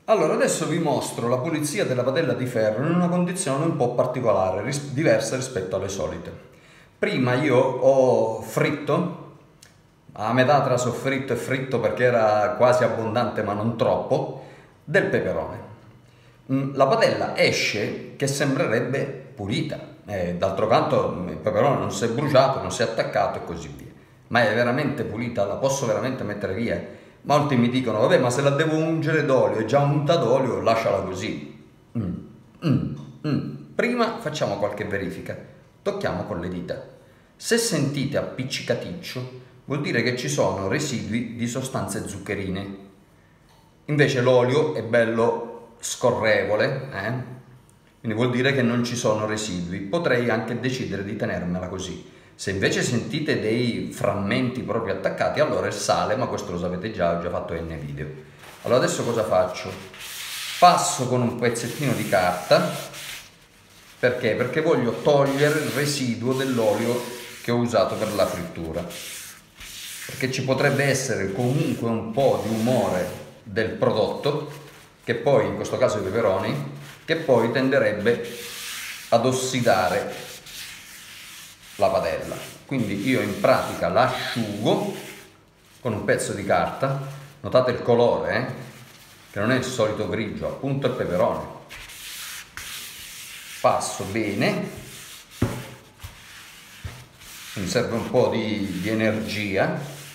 Allora, adesso vi mostro la pulizia della padella di ferro in una condizione un po' particolare, diversa rispetto alle solite. Prima io ho fritto, a metà tra soffritto e fritto perché era quasi abbondante ma non troppo, del peperone. La padella esce che sembrerebbe pulita, d'altro canto il peperone non si è bruciato, non si è attaccato e così via. Ma è veramente pulita? La posso veramente mettere via? Molti mi dicono, vabbè, ma se la devo ungere d'olio, è già unta d'olio, lasciala così. Prima facciamo qualche verifica. Tocchiamo con le dita. Se sentite appiccicaticcio, vuol dire che ci sono residui di sostanze zuccherine. Invece l'olio è bello scorrevole, quindi vuol dire che non ci sono residui. Potrei anche decidere di tenermela così. Se invece sentite dei frammenti proprio attaccati, allora è sale, ma questo lo sapete già, ho già fatto N video. Allora adesso cosa faccio? Passo con un pezzettino di carta, perché? Perché voglio togliere il residuo dell'olio che ho usato per la frittura. Perché ci potrebbe essere comunque un po' di umore del prodotto, che poi, in questo caso i peperoni, che poi tenderebbe ad ossidare la padella. Quindi io in pratica l'asciugo con un pezzo di carta. Notate il colore, che non è il solito grigio, appunto il peperone. Passo bene, mi serve un po' di energia.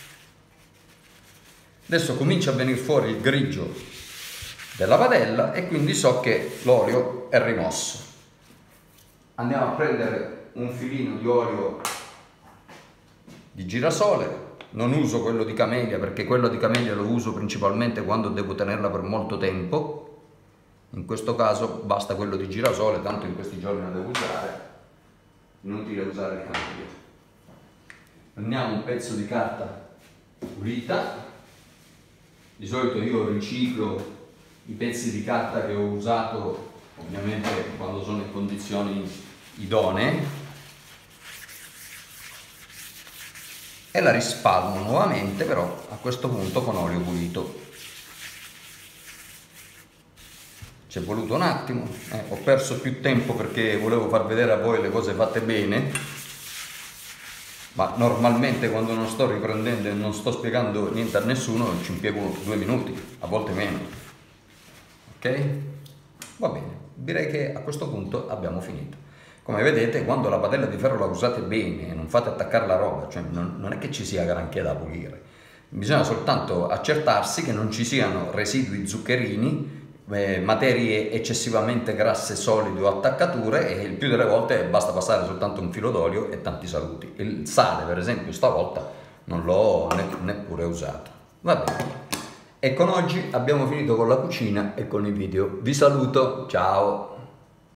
Adesso comincia a venire fuori il grigio della padella e quindi so che l'olio è rimosso. Andiamo a prendere un filino di olio di girasole. Non uso quello di camellia perché quello di camellia lo uso principalmente quando devo tenerla per molto tempo. In questo caso basta quello di girasole, tanto in questi giorni la devo usare, inutile usare il camellia. Prendiamo un pezzo di carta pulita. Di solito io riciclo i pezzi di carta che ho usato, ovviamente quando sono in condizioni idonee, e la rispalmo nuovamente, però a questo punto con olio pulito. Ci è voluto un attimo, ho perso più tempo perché volevo far vedere a voi le cose fatte bene, ma normalmente quando non sto riprendendo e non sto spiegando niente a nessuno ci impiego 2 minuti, a volte meno. Ok? Va bene, direi che a questo punto abbiamo finito. Come vedete, quando la padella di ferro la usate bene e non fate attaccare la roba, cioè non è che ci sia granché da pulire, bisogna soltanto accertarsi che non ci siano residui zuccherini, materie eccessivamente grasse solide o attaccature, e il più delle volte basta passare soltanto un filo d'olio e tanti saluti. Il sale, per esempio, stavolta non l'ho neppure usato. Va bene. E con oggi abbiamo finito con la cucina e con il video. Vi saluto, ciao!